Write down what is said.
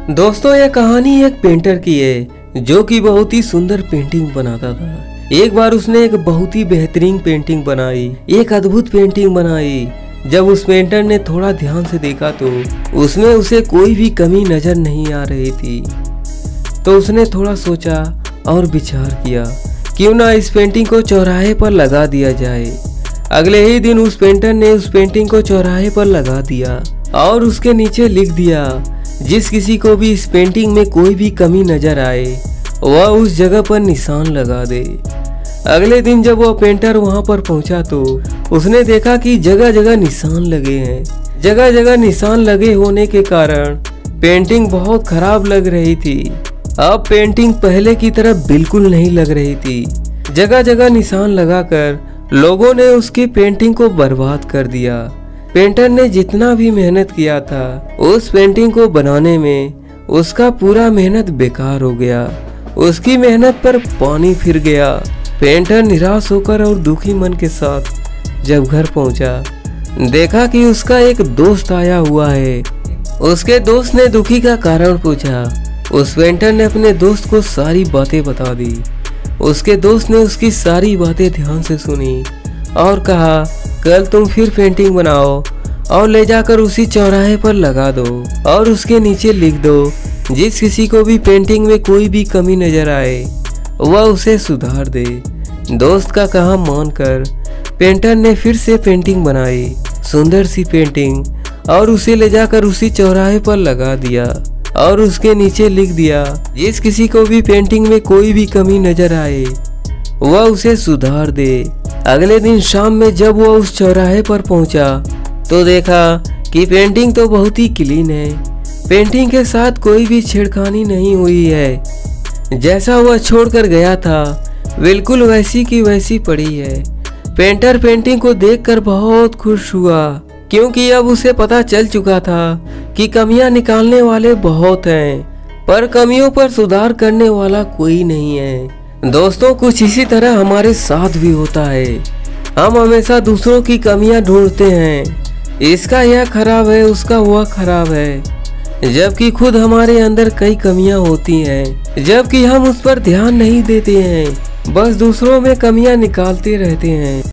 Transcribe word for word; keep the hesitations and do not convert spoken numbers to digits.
दोस्तों ये कहानी एक पेंटर की है जो कि बहुत ही सुंदर पेंटिंग बनाता था। एक बार उसने एक बहुत ही बेहतरीन पेंटिंग बनाई, एक अद्भुत पेंटिंग बनाई। जब उस पेंटर ने थोड़ा ध्यान से देखा तो उसमें उसे कोई भी कमी नजर नहीं आ रही थी। तो उसने थोड़ा सोचा और विचार किया, क्यों ना इस पेंटिंग को चौराहे पर लगा दिया जाए। अगले ही दिन उस पेंटर ने उस पेंटिंग को चौराहे पर लगा दिया और उसके नीचे लिख दिया, जिस किसी को भी इस पेंटिंग में कोई भी कमी नजर आए वह उस जगह पर निशान लगा दे। अगले दिन जब वह पेंटर वहां पर पहुंचा तो उसने देखा कि जगह जगह निशान लगे हैं। जगह जगह निशान लगे होने के कारण पेंटिंग बहुत खराब लग रही थी। अब पेंटिंग पहले की तरह बिल्कुल नहीं लग रही थी। जगह जगह निशान लगाकर लोगों ने उसकी पेंटिंग को बर्बाद कर दिया। पेंटर ने जितना भी मेहनत किया था उस पेंटिंग को बनाने में, उसका पूरा मेहनत बेकार हो गया। उसकी मेहनत पर पानी फिर गया। पेंटर निराश होकर और दुखी मन के साथ जब घर पहुंचा, देखा कि उसका एक दोस्त आया हुआ है। उसके दोस्त ने दुखी का कारण पूछा। उस पेंटर ने अपने दोस्त को सारी बातें बता दी। उसके दोस्त ने उसकी सारी बातें ध्यान से सुनी और कहा, कल तुम फिर पेंटिंग बनाओ और ले जाकर उसी चौराहे पर लगा दो और उसके नीचे लिख दो, जिस किसी को भी पेंटिंग में कोई भी कमी नजर आए वह उसे सुधार दे। दोस्त का कहा मानकर पेंटर ने फिर से पेंटिंग बनाई, सुंदर सी पेंटिंग, और उसे ले जाकर उसी चौराहे पर लगा दिया और उसके नीचे लिख दिया, जिस किसी को भी पेंटिंग में कोई भी कमी नजर आए वह उसे सुधार दे। अगले दिन शाम में जब वह उस चौराहे पर पहुंचा तो देखा कि पेंटिंग तो बहुत ही क्लीन है। पेंटिंग के साथ कोई भी छेड़खानी नहीं हुई है। जैसा वह छोड़कर गया था बिल्कुल वैसी की वैसी पड़ी है। पेंटर पेंटिंग को देखकर बहुत खुश हुआ, क्योंकि अब उसे पता चल चुका था कि कमियां निकालने वाले बहुत हैं, पर कमियों पर सुधार करने वाला कोई नहीं है। दोस्तों, कुछ इसी तरह हमारे साथ भी होता है। हम हमेशा दूसरों की कमियां ढूंढते हैं, इसका यह खराब है, उसका वह खराब है, जबकि खुद हमारे अंदर कई कमियां होती हैं, जबकि हम उस पर ध्यान नहीं देते हैं, बस दूसरों में कमियां निकालते रहते हैं।